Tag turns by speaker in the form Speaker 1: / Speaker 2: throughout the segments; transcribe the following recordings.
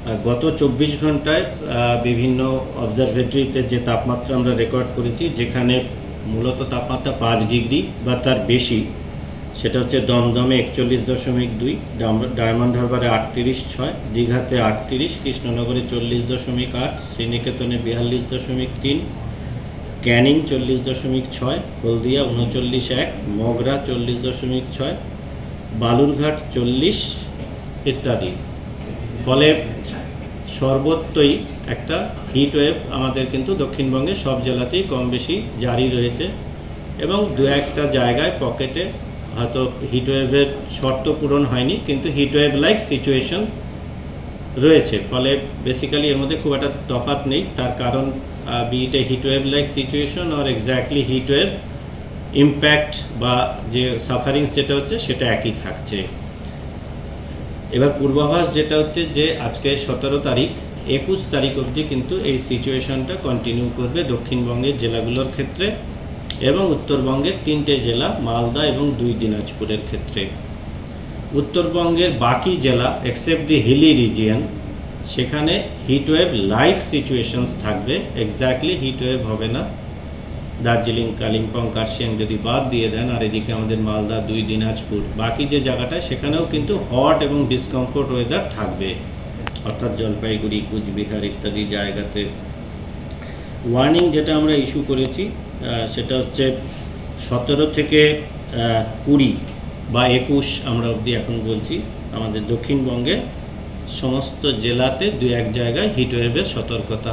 Speaker 1: গত 24 ঘন্টায় বিভিন্ন অবজারভেটরিতে যে তাপমাত্রা আমরা রেকর্ড করেছি, যেখানে মূলত তাপমাত্রা 5 ডিগ্রি বা তার বেশি, সেটা হচ্ছে দমদমে 41.2, ডায়মন্ড হারবারে 38.6, দীঘাতে 38, কৃষ্ণনগরে 40.8, শ্রীনিকেতনে 42.3, ক্যানিং 40.6, হলদিয়া 39.1, মগরা 40.6, বালুরঘাট 40 ইত্যাদি। ফলে সর্বত্রই একটা হিট ওয়েভ আমাদের কিন্তু দক্ষিণবঙ্গের সব জেলাতেই কম বেশি জারি রয়েছে, এবং দু একটা জায়গায় পকেটে হয়তো হিট ওয়েভের শর্ত পূরণ হয়নি, কিন্তু হিট ওয়েভ লাইক সিচুয়েশন রয়েছে। ফলে বেসিক্যালি এর মধ্যে খুব একটা তফাৎ নেই। তার কারণ be it a heat wave like situation or exactly heat wave impact বা যে সাফারিংস যেটা হচ্ছে সেটা একই থাকছে। এবার পূর্বাভাস যেটা হচ্ছে যে আজকে 17 তারিখ, 21 তারিখ অবধি কিন্তু এই সিচুয়েশনটা কন্টিনিউ করবে দক্ষিণবঙ্গের জেলাগুলোর ক্ষেত্রে, এবং উত্তরবঙ্গের 3টে জেলা মালদা এবং 2 দিনাজপুরের ক্ষেত্রে। উত্তরবঙ্গের বাকি জেলা এক্সেপ্ট দি হিলি রিজিয়ন, সেখানে হিটওয়েভ লাইক সিচুয়েশনস থাকবে, এক্স্যাক্টলি হিটওয়েভ হবে না। দার্জিলিং, কালিম্পং, কার্শিয়াং যদি বাদ দিয়ে দেন, আর এদিকে আমাদের মালদা, 2 দিনাজপুর, বাকি যে জায়গাটায় সেখানেও কিন্তু হট এবং ডিসকমফোর্ট ওয়েদার থাকবে, অর্থাৎ জলপাইগুড়ি, কুচবিহার ইত্যাদি জায়গাতে। ওয়ার্নিং যেটা আমরা ইস্যু করেছি সেটা হচ্ছে 17 থেকে 20 বা 21 আমরা অবধি এখন বলছি, আমাদের দক্ষিণবঙ্গে সমস্ত জেলাতে 2-1 জায়গায় হিটওয়েভের সতর্কতা।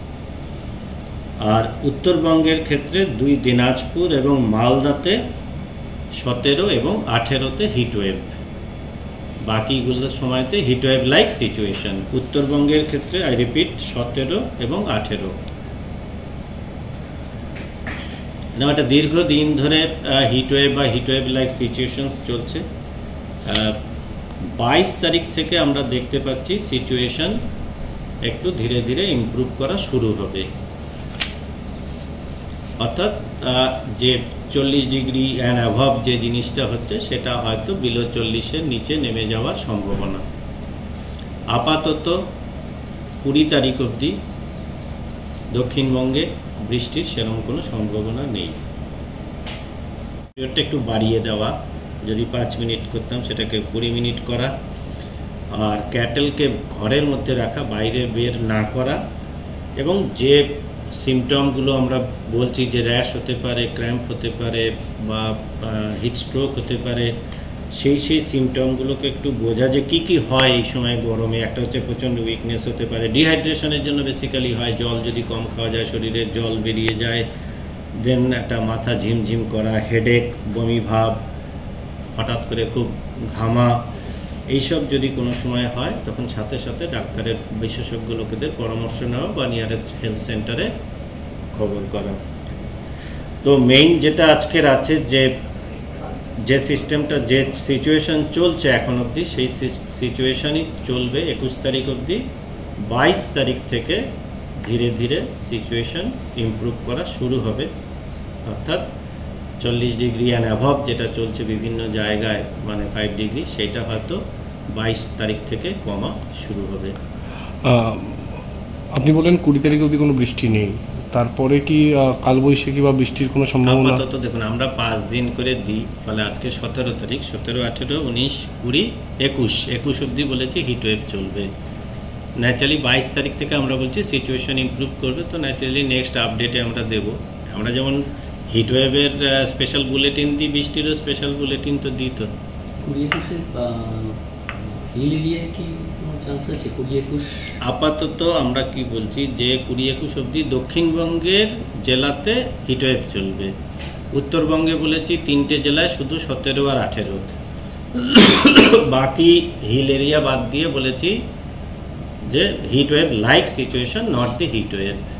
Speaker 1: আর উত্তরবঙ্গের ক্ষেত্রে 2 দিনাজপুর এবং মালদাতে 17 এবং 18তে হিটওয়েভ, বাকিগুলোর সময়তে হিটওয়েভ লাইক সিচুয়েশন। উত্তরবঙ্গের ক্ষেত্রে আই রিপিট 17 এবং 18। একটা দীর্ঘদিন ধরে হিটওয়েভ বা হিটওয়েভ লাইক সিচুয়েশনস চলছে। 22 তারিখ থেকে আমরা দেখতে পাচ্ছি সিচুয়েশন একটু ধীরে ধীরে ইমপ্রুভ করা শুরু হবে, অর্থাৎ যে 40 ডিগ্রি অ্যান্ড অ্যাভাব যে জিনিসটা হচ্ছে সেটা হয়তো বিলো 40-এর নিচে নেমে যাওয়ার সম্ভাবনা। আপাতত 20 তারিখ অবধি দক্ষিণবঙ্গে বৃষ্টির সেরকম কোনো সম্ভাবনা নেই। পিরিয়ডটা একটু বাড়িয়ে দেওয়া, যদি 5 মিনিট করতাম সেটাকে 20 মিনিট করা, আর ক্যাটেলকে ঘরের মধ্যে রাখা, বাইরে বের না করা, এবং যে সিমটমগুলো আমরা বলছি যে র্যাশ হতে পারে, ক্র্যাম্প হতে পারে বা হিট স্ট্রোক হতে পারে, সেই সিমটমগুলোকে একটু বোঝা যে কি হয় এই সময় গরমে। একটা হচ্ছে প্রচণ্ড উইকনেস হতে পারে, ডিহাইড্রেশনের জন্য বেসিক্যালি হয়, জল যদি কম খাওয়া যায় শরীরে জল বেরিয়ে যায়, দেন একটা মাথা ঝিমঝিম করা, হেডেক, বমি ভাব, হঠাৎ করে খুব ঘামা, এইসব যদি কোনো সময় হয় তখন সাথে সাথে ডাক্তারের বিশেষজ্ঞ লোকেদের পরামর্শ নেওয়া বা নিয়ারেস্ট হেলথ সেন্টারে খবর করা। তো মেইন যেটা আজকের আছে যে সিস্টেমটা, যে সিচুয়েশন চলছে এখন অবধি, সেই সিচুয়েশনই চলবে 21 তারিখ অবধি। 22 তারিখ থেকে ধীরে ধীরে সিচুয়েশন ইমপ্রুভ করা শুরু হবে, অর্থাৎ 40 ডিগ্রি অ্যান্ড অ্যাভাব যেটা চলছে বিভিন্ন জায়গায়, মানে 5 ডিগ্রি, সেটা হয়তো 22 তারিখ থেকে কমা শুরু হবে।
Speaker 2: আপনি বলেন 20 তারিখ অবধি কোনো বৃষ্টি নেই, তারপরে কি কালবৈশাখী বা বৃষ্টির কোনো সম্ভাবনা?
Speaker 1: আপাতত দেখুন, আমরা 5 দিন করে দিই, ফলে আজকে 17 তারিখ, 17, 18, 19, 20, 21 অবধি বলেছি হিটওয়েভ চলবে। ন্যাচারালি 22 তারিখ থেকে আমরা বলছি সিচুয়েশন ইমপ্রুভ করবে, তো ন্যাচারালি নেক্সট আপডেটে আমরা দেব। আমরা যেমন হিটওয়েভের স্পেশাল বুলেটিন দিই, বৃষ্টিরও স্পেশাল বুলেটিন তো দিই। তো
Speaker 3: 20-21 হিল এরিয়ায় কি কোনো চান্স আছে? 20-21 আপাতত
Speaker 1: আমরা কি বলছি যে 20-21 অবধি দক্ষিণবঙ্গের জেলাতে হিটওয়েভ চলবে। উত্তরবঙ্গে বলেছি 3টে জেলায় শুধু 17 আর 18, বাকি হিল এরিয়া বাদ দিয়ে বলেছি যে heatwave like situation, not the heatwave.